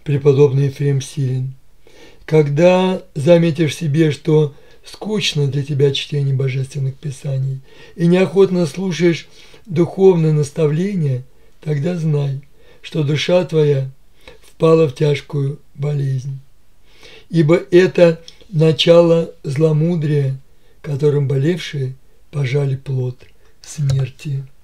преподобный Ефрем Сирин. Когда заметишь себе, что скучно для тебя чтение божественных писаний и неохотно слушаешь духовные наставления, тогда знай, что душа твоя впала в тяжкую болезнь. Ибо это начало зломудрия, которым болевшие пожали плод смерти.